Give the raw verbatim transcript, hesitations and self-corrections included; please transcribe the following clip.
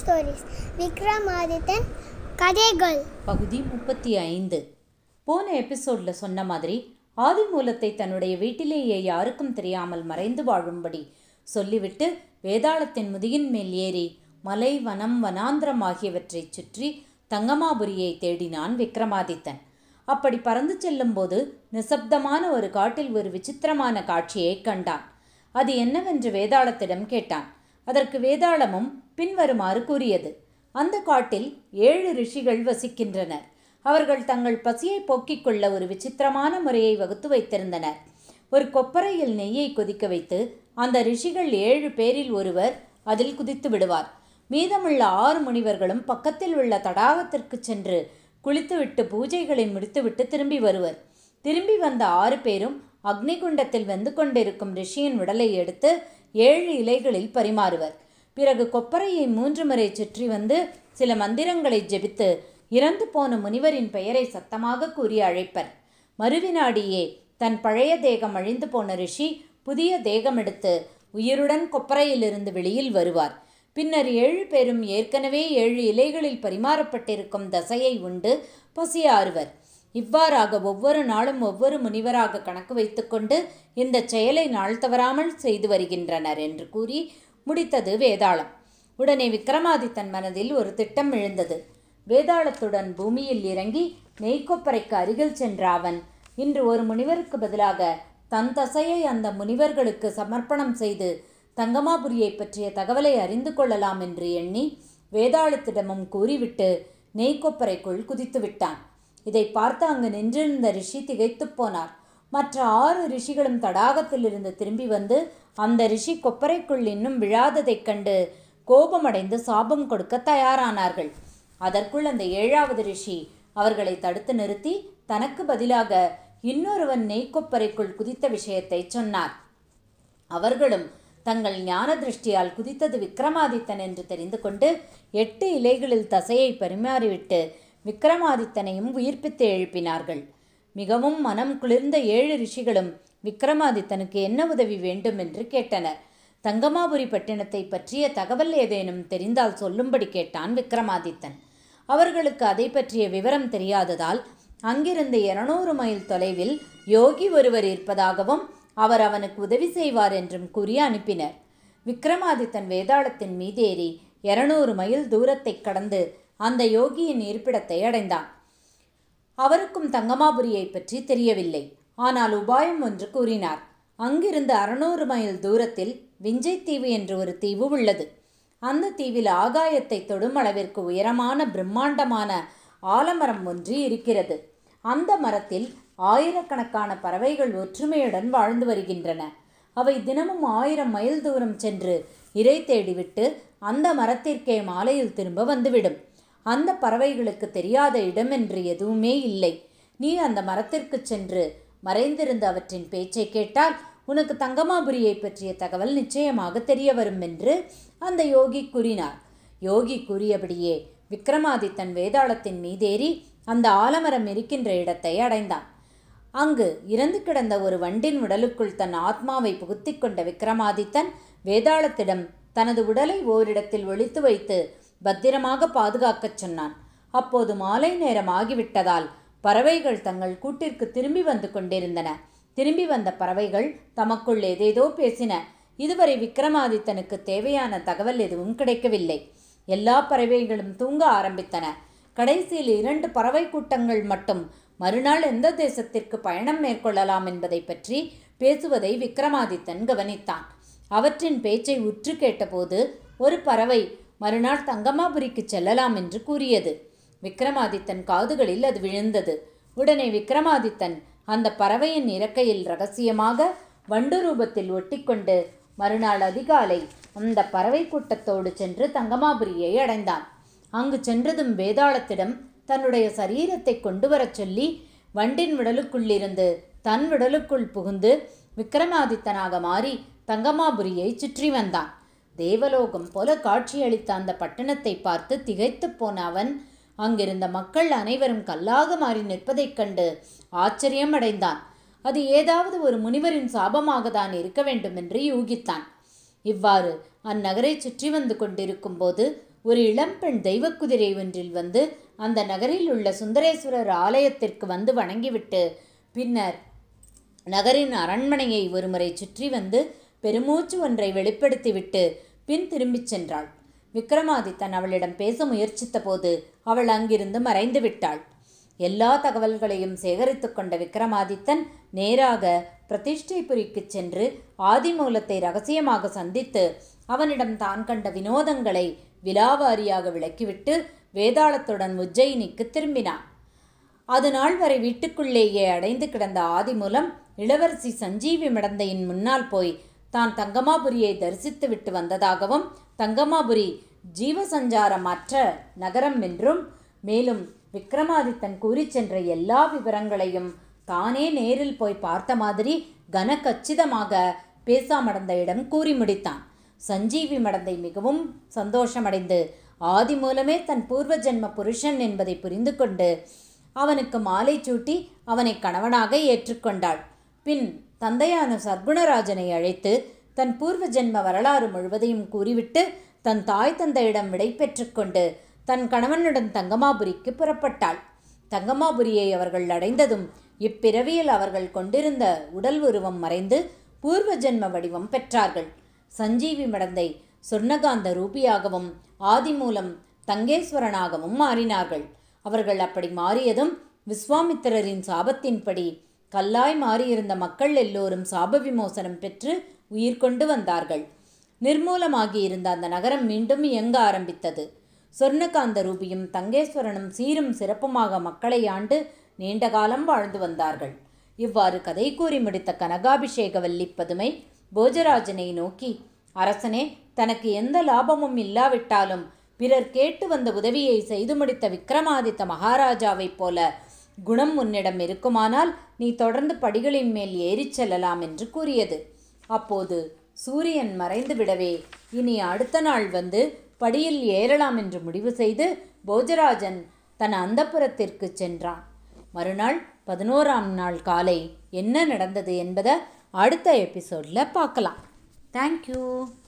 Stories Vikramadithan கதைகள் பகுதி முப்பத்தி ஐந்து. போன எபிசோடில் சொன்ன மாதிரி ஆதிமூலத்தை தன்னுடைய வீட்டிலேயே யாருக்கும் தெரியாமல் மறைந்து வாழும்படி சொல்லிவிட்டு வேதாளத்தின் முதுகின் மேல் ஏறி மலை, வனம், வனாந்திரம் ஆகியவற்றை சுற்றி தங்கமாபுரியை தேடினான் விக்ரமாதித்தன். அப்படி பறந்து செல்லும்போது நிசப்தமான ஒரு காட்டில் ஒரு விசித்திரமான காட்சியை கண்டான். அது என்னவென்று வேதாளத்திடம் கேட்டான். அதற்கு வேதாளமும் பின்வருமாறு கூறியது. அந்த காட்டில் ஏழு ரிஷிகள் வசிக்கின்றனர். அவர்கள் தங்கள் பசியை போக்கிக் கொள்ள ஒரு விசித்திரமான முறையை வகுத்து வைத்திருந்தனர். ஒரு கொப்பரையில் நெய்யை கொதிக்க வைத்து அந்த ரிஷிகள் ஏழு பேரில் ஒருவர் அதில் குதித்து விடுவார். மீதமுள்ள ஆறு முனிவர்களும் பக்கத்தில் உள்ள தடாகத்திற்கு சென்று குளித்துவிட்டு பூஜைகளை முடித்துவிட்டு திரும்பி வருவர். திரும்பி வந்த ஆறு பேரும் அக்னிகுண்டத்தில் வெந்து கொண்டிருக்கும் ரிஷியின் உடலை எடுத்து ஏழு இலைகளில் பரிமாறுவர். பிறகு கொப்பரையை மூன்று முறை சுற்றி வந்து சில மந்திரங்களை ஜெபித்து இறந்து போன முனிவரின் பெயரை சத்தமாக கூறி அழைப்பர். மறுவினாடியே தன் பழைய தேகம் அழிந்து போன ரிஷி புதிய தேகம் எடுத்து உயிருடன் கொப்பரையிலிருந்து வெளியில் வருவார். பின்னர் ஏழு பேரும் ஏற்கனவே ஏழு இலைகளில் பரிமாறப்பட்டிருக்கும் தசையை உண்டு பசியாறுவர். இவ்வாறாக ஒவ்வொரு நாளும் ஒவ்வொரு முனிவராக கணக்கு வைத்துக்கொண்டு இந்த செயலை நாள் தவறாமல் செய்து வருகின்றனர் என்று கூறி முடித்தது வேதாளம். உடனே விக்ரமாதித்தன் மனதில் ஒரு திட்டம் எழுந்தது. வேதாளத்துடன் பூமியில் இறங்கி நெய்க்கொப்பரைக்கு அருகில் சென்ற அவன் இன்று ஒரு முனிவருக்கு பதிலாக தன் தசையை அந்த முனிவர்களுக்கு சமர்ப்பணம் செய்து தங்கமாபுரியை பற்றிய தகவலை அறிந்து கொள்ளலாம் என்று எண்ணி வேதாளத்திடமும் கூறிவிட்டு நெய்க்கொப்பரைக்குள் குதித்து விட்டான். இதை பார்த்து அங்கு நின்றிருந்த ரிஷி திகைத்து போனார். மற்ற ஆறு ரிஷிகளும் தடாகத்திலிருந்து திரும்பி வந்து அந்த ரிஷி கொப்பரைக்குள் இன்னும் விழாததைக் கண்டு கோபமடைந்து சாபம் கொடுக்க தயாரானார்கள். அதற்குள் அந்த ஏழாவது ரிஷி அவர்களை தடுத்து நிறுத்தி தனக்கு பதிலாக இன்னொருவன் நெய்க்கொப்பரைக்குள் குதித்த விஷயத்தை சொன்னார். அவர்களும் தங்கள் ஞான திருஷ்டியால் குதித்தது விக்ரமாதித்தன் என்று தெரிந்து கொண்டு எட்டு இலைகளில் தசையை பரிமாறிவிட்டு விக்ரமாதித்தனையும் உயிர்ப்பித்து எழுப்பினார்கள். மிகவும் மனம் குளிர்ந்த ஏழு ரிஷிகளும் விக்ரமாதித்தனுக்கு என்ன உதவி வேண்டும் என்று கேட்டனர். தங்கமாபுரி பட்டினத்தை பற்றிய தகவல் ஏதேனும் தெரிந்தால் சொல்லும்படி கேட்டான் விக்ரமாதித்தன். அவர்களுக்கு அதை பற்றிய விவரம் தெரியாததால் அங்கிருந்து இருநூறு மைல் தொலைவில் யோகி ஒருவர் இருப்பதாகவும் அவர் அவனுக்கு உதவி செய்வார் என்றும் கூறி அனுப்பினர். விக்ரமாதித்தன் வேதாளத்தின் மீதேறி இருநூறு மைல் தூரத்தை கடந்து அந்த யோகியின் இருப்பிடத்தை அடைந்தான். அவருக்கும் தங்கமாபுரியை பற்றி தெரியவில்லை. ஆனால் உபாயம் ஒன்று கூறினார். அங்கிருந்து அறுநூறு மைல் தூரத்தில் விஞ்சைத்தீவு என்று ஒரு தீவு உள்ளது. அந்த தீவில் ஆகாயத்தை தொடும் அளவிற்கு உயரமான பிரம்மாண்டமான ஆலமரம் ஒன்று இருக்கிறது. அந்த மரத்தில் ஆயிரக்கணக்கான பறவைகள் ஒற்றுமையுடன் வாழ்ந்து வருகின்றன. அவை தினமும் ஆயிரம் மைல் தூரம் சென்று இரை தேடிவிட்டு அந்த மரத்திற்கே மாலையில் திரும்ப வந்துவிடும். அந்த பறவைகளுக்கு தெரியாத இடம் என்று எதுவுமே இல்லை. நீ அந்த மரத்திற்கு சென்று மறைந்திருந்த அவற்றின் பேச்சை கேட்டால் உனக்கு தங்கமாபுரியை பற்றிய தகவல் நிச்சயமாக தெரிய வரும் என்று அந்த யோகி கூறினார். யோகி கூறியபடியே விக்ரமாதித்தன் வேதாளத்தின் மீதேறி அந்த ஆலமரம் இருக்கின்ற இடத்தை அடைந்தான். அங்கு இறந்து கிடந்த ஒரு வண்டின் உடலுக்குள் தன் ஆத்மாவை புகுத்தி கொண்ட விக்ரமாதித்தன் வேதாளத்திடம் தனது உடலை ஓரிடத்தில் ஒளித்து வைத்து பத்திரமாக பாதுகாக்கச் சொன்னான். அப்போது மாலை நேரம் ஆகிவிட்டதால் பறவைகள் தங்கள் கூட்டிற்கு திரும்பி வந்து கொண்டிருந்தன. திரும்பி வந்த பறவைகள் தமக்குள் ஏதேதோ பேசின. இதுவரை விக்ரமாதித்தனுக்கு தேவையான தகவல் எதுவும் கிடைக்கவில்லை. எல்லா பறவைகளும் தூங்க ஆரம்பித்தன. கடைசியில் இரண்டு பறவை கூட்டங்கள் மட்டும் மறுநாள் எந்த தேசத்திற்கு பயணம் மேற்கொள்ளலாம் என்பதை பற்றி பேசுவதை விக்ரமாதித்தன் கவனித்தான். அவற்றின் பேச்சை உற்று கேட்டபோது ஒரு பறவை மறுநாள் தங்கமாபுரிக்கு செல்லலாம் என்று கூறியது. விக்ரமாதித்தன் காதுகளில் அது விழுந்தது. உடனே விக்ரமாதித்தன் அந்த பறவையின் இறக்கையில் ரகசியமாக வண்டு ரூபத்தில் ஒட்டிக்கொண்டு மறுநாள் அதிகாலை அந்த பறவை கூட்டத்தோடு சென்று தங்கமாபுரியை அடைந்தான். அங்கு சென்றதும் வேதாளத்திடம் தன்னுடைய சரீரத்தை கொண்டு வரச் சொல்லி வண்டின் உடலுக்குள்ளிருந்து தன் உடலுக்குள் புகுந்து விக்ரமாதித்தனாக மாறி தங்கமாபுரியை சுற்றி வந்தான். தேவலோகம் போல காட்சியளித்த அந்த பட்டணத்தை பார்த்து திகைத்து போன அவன் அங்கிருந்த மக்கள் அனைவரும் கல்லாக மாறி நிற்பதைக் கண்டு ஆச்சரியம் அடைந்தான். அது ஏதாவது ஒரு முனிவரின் சாபமாக தான் இருக்க வேண்டும் என்று யூகித்தான். இவ்வாறு அந்நகரை சுற்றி வந்து கொண்டிருக்கும் போது ஒரு இளம்பெண் தெய்வக்குதிரை ஒன்றில் வந்து அந்த நகரில் உள்ள சுந்தரேஸ்வரர் ஆலயத்திற்கு வந்து வணங்கிவிட்டு பின்னர் நகரின் அரண்மனையை ஒருமுறை சுற்றி வந்து பெருமூச்சு ஒன்றை வெளிப்படுத்திவிட்டு பின் திரும்பிச் சென்றாள். விக்ரமாதித்தன் அவளிடம் பேச முயற்சித்த போது அவள் அங்கிருந்து மறைந்து விட்டாள். எல்லா தகவல்களையும் சேகரித்து கொண்ட விக்ரமாதித்தன் நேராக பிரதிஷ்டைபுரிக்கு சென்று ஆதிமூலத்தை ரகசியமாக சந்தித்து அவனிடம் தான் கண்ட வினோதங்களை விலாவாரியாக விளக்கிவிட்டு வேதாளத்துடன் உஜ்ஜயினிக்கு திரும்பினான். அது நாள் வரை வீட்டுக்குள்ளேயே அடைந்து கிடந்த ஆதிமூலம் இளவரசி சஞ்சீவி மடந்தையின் முன்னால் போய் தான் தங்கமாபுரியை தரிசித்து விட்டு வந்ததாகவும் தங்கமாபுரி ஜீவசஞ்சாரமற்ற நகரம் என்றும் மேலும் விக்ரமாதித்தன் கூறி சென்ற எல்லா விவரங்களையும் தானே நேரில் போய் பார்த்த மாதிரி கன கச்சிதமாக பேசாமடந்தையிடம் கூறி முடித்தான். சஞ்சீவி மடந்தை மிகவும் சந்தோஷமடைந்து ஆதி மூலமே தன் பூர்வ ஜென்ம புருஷன் என்பதை புரிந்து கொண்டு அவனுக்கு மாலை சூட்டி அவனை கணவனாக ஏற்றுக்கொண்டாள். பின் தந்தையான சர்க்குணராஜனை அழைத்து தன் பூர்வ ஜென்ம வரலாறு முழுவதையும் கூறிவிட்டு தன் தாய் தந்தையிடம் விடை பெற்று கொண்டு தன் கணவனுடன் தங்கமாபுரிக்கு புறப்பட்டாள். தங்கமாபுரியை அவர்கள் அடைந்ததும் இப்பிறவியில் அவர்கள் கொண்டிருந்த உடல் உருவம் மறைந்து பூர்வ ஜென்ம வடிவம் பெற்றார்கள். சஞ்சீவி மடந்தை சொர்ணகாந்த ரூபியாகவும் ஆதிமூலம் தங்கேஸ்வரனாகவும் மாறினார்கள். அவர்கள் அப்படி மாறியதும் விஸ்வாமித்திரரின் சாபத்தின்படி கல்லாய் மாறியிருந்த மக்கள் எல்லோரும் சாப விமோசனம் பெற்று உயிர் கொண்டு வந்தார்கள். நிர்மூலமாகி இருந்த அந்த நகரம் மீண்டும் இயங்க ஆரம்பித்தது. சொர்ணகாந்த ரூபியும் தங்கேஸ்வரனும் சீரும் சிறப்புமாக மக்களை ஆண்டு நீண்ட காலம் வாழ்ந்து வந்தார்கள். இவ்வாறு கதை கூறி முடித்த கனகாபிஷேக வல்லி பதுமை போஜராஜனை நோக்கி, அரசனே, தனக்கு எந்த லாபமும் இல்லாவிட்டாலும் பிறர் கேட்டு வந்த உதவியை செய்து முடித்த விக்ரமாதித்த மகாராஜாவைப் போல குணம் உன்னிடம் இருக்குமானால் நீ தொடர்ந்து படிகளின் மேல் ஏறிச் செல்லலாம் என்று கூறியது. அப்போது சூரியன் மறைந்து விடவே இனி அடுத்த நாள் வந்து படியில் ஏறலாம் என்று முடிவு செய்து போஜராஜன் தன் அந்தப்புரத்திற்கு சென்றான். மறுநாள் பதினோராம் நாள் காலை என்ன நடந்தது என்பதை அடுத்த எபிசோடில் பார்க்கலாம். தேங்க்யூ.